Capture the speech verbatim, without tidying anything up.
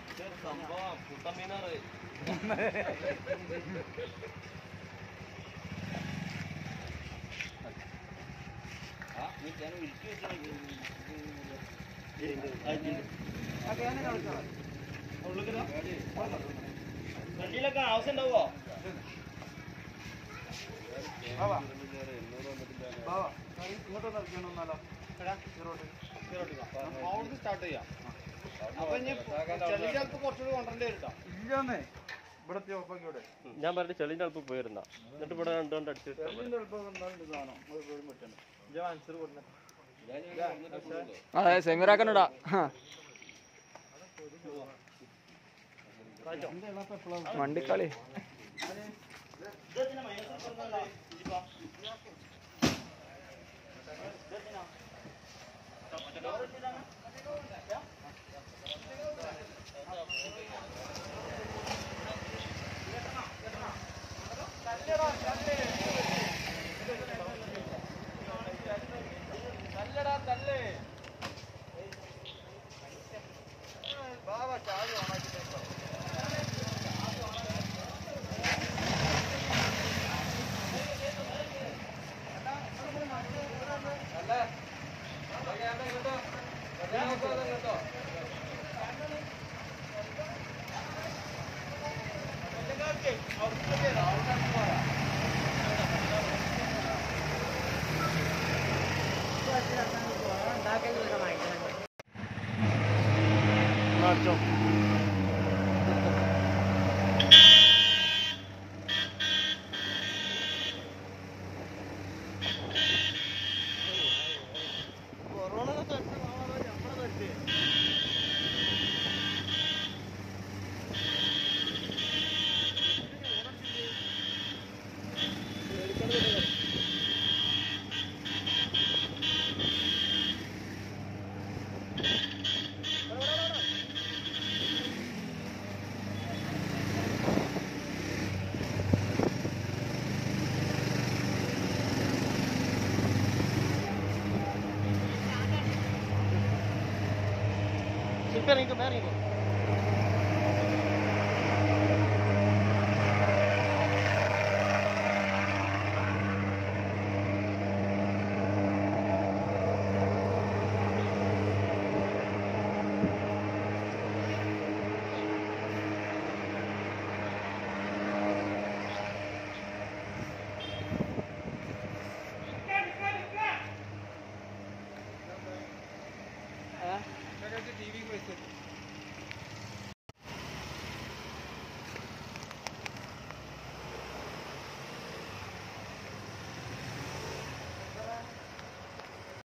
സംഭവം പുത്തമ്മീനാറ് വണ്ടിയിലൊക്കെ ആവശ്യം ഉണ്ടാവോ? ഇങ്ങോട്ടൊന്ന് ഇറക്കിയാണോ സ്റ്റാർട്ട് ചെയ്യാം. അപ്പൊ ചെളിയിലൽപ്പ് കുറച്ചുകൂടി കൊണ്ടുവരേണ്ടി വരും. ഇല്ലെന്നേ ഇവിടത്തെ ഒപ്പൊക്കെ ഇവിടെ ഞാൻ പറഞ്ഞ ചെളിന്റെ അല്പം പോയിരുന്ന എന്നിട്ട് ഇവിടെ രണ്ടുകൊണ്ട് അടിച്ചിട്ട് അതെ സെമിറാക്കനടാ വണ്ടിക്കളി ഇറങ്ങിക്കോ ഇറങ്ങിക്കോ ടി വി